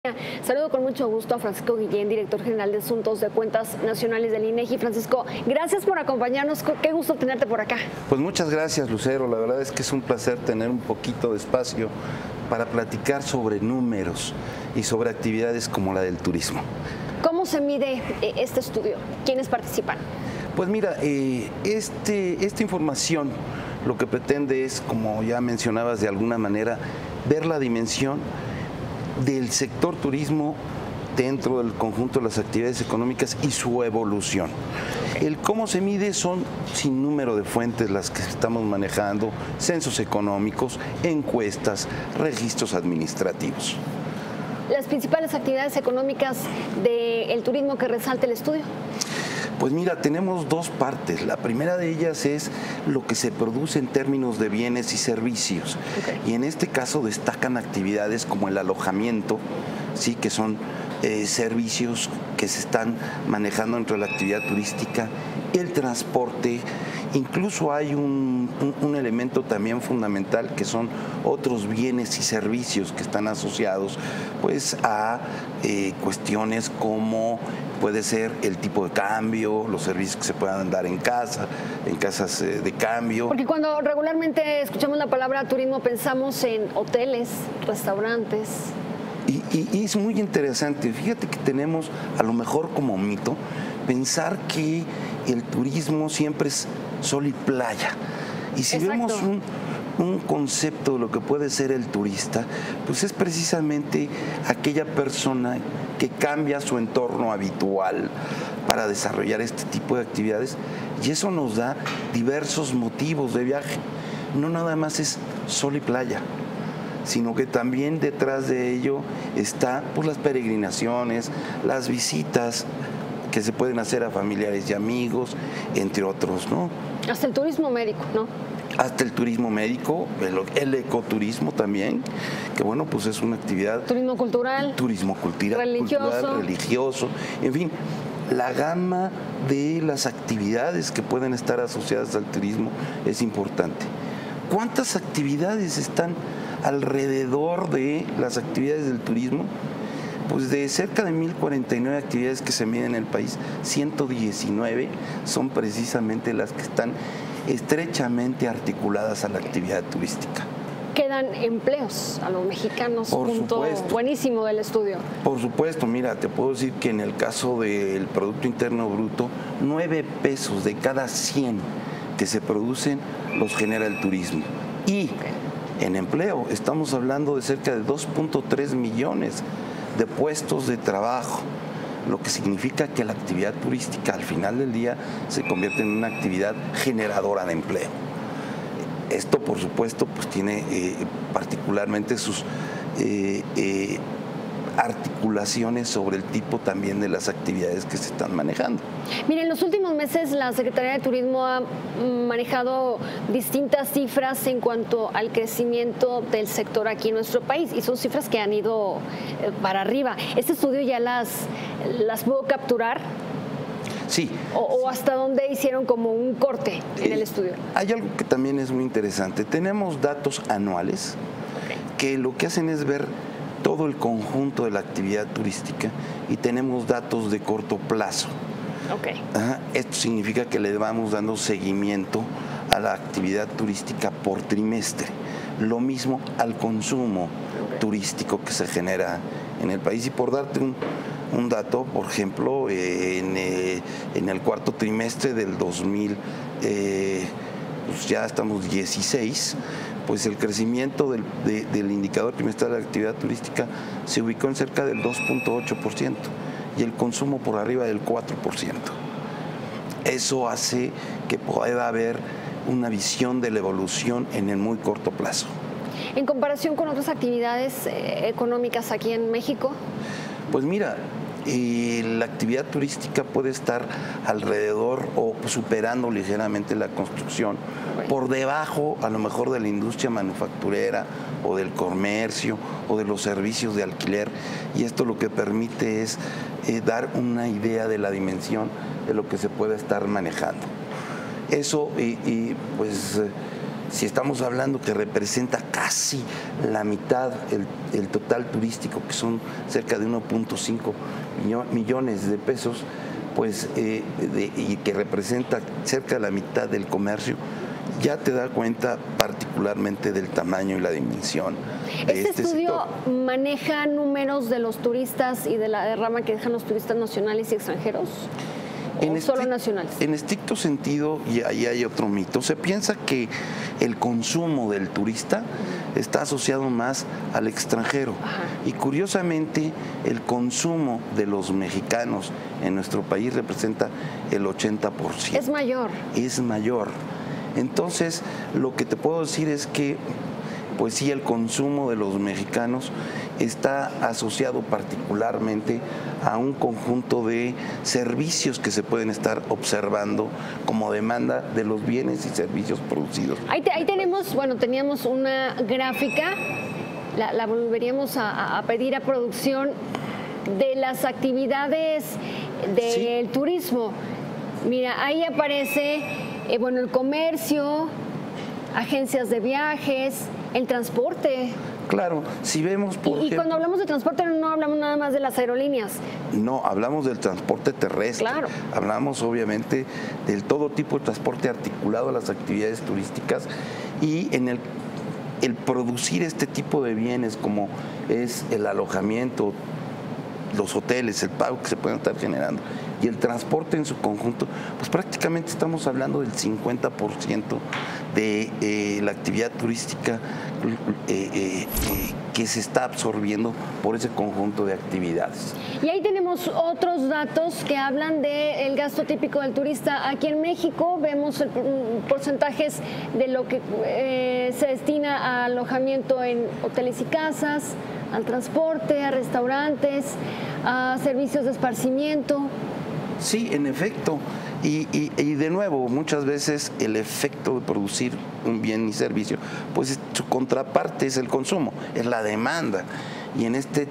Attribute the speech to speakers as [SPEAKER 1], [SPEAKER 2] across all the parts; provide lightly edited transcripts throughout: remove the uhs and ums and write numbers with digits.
[SPEAKER 1] Saludo con mucho gusto a Francisco Guillén, director general de Asuntos de Cuentas Nacionales del INEGI. Francisco, gracias por acompañarnos. Qué gusto tenerte por acá.
[SPEAKER 2] Pues muchas gracias, Lucero. La verdad es que es un placer tener un poquito de espacio para platicar sobre números y sobre actividades como la del turismo.
[SPEAKER 1] ¿Cómo se mide este estudio? ¿Quiénes participan?
[SPEAKER 2] Pues mira, esta información lo que pretende es, como ya mencionabas de alguna manera, ver la dimensión del sector turismo dentro del conjunto de las actividades económicas y su evolución. El cómo se mide son sin número de fuentes las que estamos manejando, censos económicos, encuestas, registros administrativos.
[SPEAKER 1] ¿Las principales actividades económicas del turismo que resalta el estudio?
[SPEAKER 2] Pues mira, tenemos dos partes. La primera de ellas es lo que se produce en términos de bienes y servicios. Y en este caso destacan actividades como el alojamiento, sí, que son servicios que se están manejando dentro de la actividad turística, el transporte. Incluso hay un elemento también fundamental que son otros bienes y servicios que están asociados pues a cuestiones como puede ser el tipo de cambio, los servicios que se puedan dar en casa, en casas de cambio.
[SPEAKER 1] Porque cuando regularmente escuchamos la palabra turismo pensamos en hoteles, restaurantes.
[SPEAKER 2] Y es muy interesante. Fíjate que tenemos a lo mejor como mito pensar que el turismo siempre es sol y playa. Y si vemos un concepto de lo que puede ser el turista, pues es precisamente aquella persona que cambia su entorno habitual para desarrollar este tipo de actividades, y eso nos da diversos motivos de viaje. No nada más es sol y playa, sino que también detrás de ello está pues las peregrinaciones, las visitas que se pueden hacer a familiares y amigos, entre otros, ¿no?
[SPEAKER 1] Hasta el turismo médico, ¿no?
[SPEAKER 2] Hasta el turismo médico, el ecoturismo también, que bueno, pues es una actividad.
[SPEAKER 1] Turismo cultural.
[SPEAKER 2] Turismo cultural, religioso, en fin, la gama de las actividades que pueden estar asociadas al turismo es importante. ¿Cuántas actividades están alrededor de las actividades del turismo? Pues de cerca de 1,049 actividades que se miden en el país, 119 son precisamente las que están estrechamente articuladas a la actividad turística.
[SPEAKER 1] ¿Quedan empleos a los mexicanos?
[SPEAKER 2] Por
[SPEAKER 1] punto
[SPEAKER 2] supuesto.
[SPEAKER 1] Buenísimo del estudio.
[SPEAKER 2] Por supuesto, mira, te puedo decir que en el caso del Producto Interno Bruto, 9 pesos de cada 100 que se producen los genera el turismo. Y en empleo estamos hablando de cerca de 2.3 millones de puestos de trabajo, lo que significa que la actividad turística al final del día se convierte en una actividad generadora de empleo. Esto, por supuesto, pues tiene particularmente sus articulaciones sobre el tipo también de las actividades que se están manejando.
[SPEAKER 1] Miren, en los últimos meses la Secretaría de Turismo ha manejado distintas cifras en cuanto al crecimiento del sector aquí en nuestro país, y son cifras que han ido para arriba. ¿Este estudio ya las pudo capturar?
[SPEAKER 2] Sí.
[SPEAKER 1] ¿O hasta dónde hicieron como un corte en el estudio?
[SPEAKER 2] Hay algo que también es muy interesante. Tenemos datos anuales que lo que hacen es ver todo el conjunto de la actividad turística, y tenemos datos de corto plazo. Esto significa que le vamos dando seguimiento a la actividad turística por trimestre. Lo mismo al consumo turístico que se genera en el país. Y por darte un dato, por ejemplo, en el cuarto trimestre del 2000, pues ya estamos 16, pues el crecimiento del indicador trimestral de la actividad turística se ubicó en cerca del 2.8% y el consumo por arriba del 4%. Eso hace que pueda haber una visión de la evolución en el muy corto plazo.
[SPEAKER 1] En comparación con otras actividades económicas aquí en México.
[SPEAKER 2] Pues mira, la actividad turística puede estar alrededor o superando ligeramente la construcción, por debajo a lo mejor de la industria manufacturera o del comercio o de los servicios de alquiler, y esto lo que permite es dar una idea de la dimensión de lo que se puede estar manejando. Eso pues si estamos hablando que representa casi la mitad el total turístico, que son cerca de 1.5 millones de pesos, pues, y que representa cerca de la mitad del comercio, ya te da cuenta particularmente del tamaño y la dimensión de
[SPEAKER 1] este estudio
[SPEAKER 2] sector.
[SPEAKER 1] ¿Maneja números de los turistas y de la derrama que dejan los turistas nacionales y extranjeros? ¿O solo nacionales?
[SPEAKER 2] En estricto sentido, y ahí hay otro mito, se piensa que el consumo del turista está asociado más al extranjero.
[SPEAKER 1] Ajá.
[SPEAKER 2] Y curiosamente, el consumo de los mexicanos en nuestro país representa el 80%.
[SPEAKER 1] Es mayor.
[SPEAKER 2] Es mayor. Entonces, lo que te puedo decir es que, pues sí, el consumo de los mexicanos está asociado particularmente a un conjunto de servicios que se pueden estar observando como demanda de los bienes y servicios producidos.
[SPEAKER 1] Ahí tenemos, bueno, teníamos una gráfica, la volveríamos a pedir a producción, de las actividades del turismo. Mira, ahí aparece, bueno, el comercio, agencias de viajes, el transporte.
[SPEAKER 2] Claro, si vemos por ejemplo,
[SPEAKER 1] cuando hablamos de transporte no hablamos nada más de las aerolíneas.
[SPEAKER 2] No, hablamos del transporte terrestre.
[SPEAKER 1] Claro.
[SPEAKER 2] Hablamos obviamente del todo tipo de transporte articulado a las actividades turísticas y en el producir este tipo de bienes como es el alojamiento, los hoteles, el pago que se pueden estar generando y el transporte en su conjunto, pues prácticamente estamos hablando del 50% de la actividad turística que se está absorbiendo por ese conjunto de actividades.
[SPEAKER 1] Y ahí tenemos otros datos que hablan del gasto típico del turista. Aquí en México vemos porcentajes de lo que se destina a alojamiento en hoteles y casas, al transporte, a restaurantes, a servicios de esparcimiento.
[SPEAKER 2] Sí, en efecto. Y de nuevo, muchas veces el efecto de producir un bien y servicio, pues su contraparte es el consumo, es la demanda. Y en este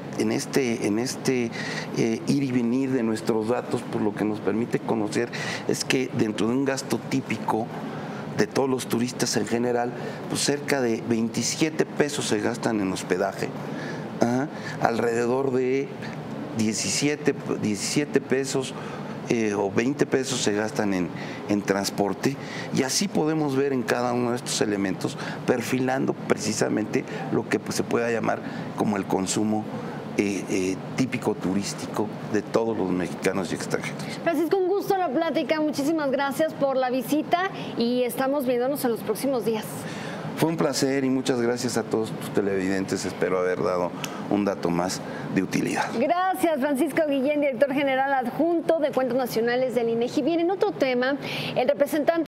[SPEAKER 2] ir y venir de nuestros datos, pues lo que nos permite conocer es que dentro de un gasto típico de todos los turistas en general, pues cerca de 27 pesos se gastan en hospedaje, alrededor de 17 pesos o 20 pesos se gastan en transporte, y así podemos ver en cada uno de estos elementos perfilando precisamente lo que pues, se pueda llamar como el consumo típico turístico de todos los mexicanos y extranjeros.
[SPEAKER 1] Francisco, un gusto la plática, muchísimas gracias por la visita y estamos viéndonos en los próximos días.
[SPEAKER 2] Fue un placer y muchas gracias a todos tus televidentes. Espero haber dado un dato más de utilidad.
[SPEAKER 1] Gracias, Francisco Guillén, director general adjunto de Cuentas Nacionales del INEGI. Bien, en otro tema, el representante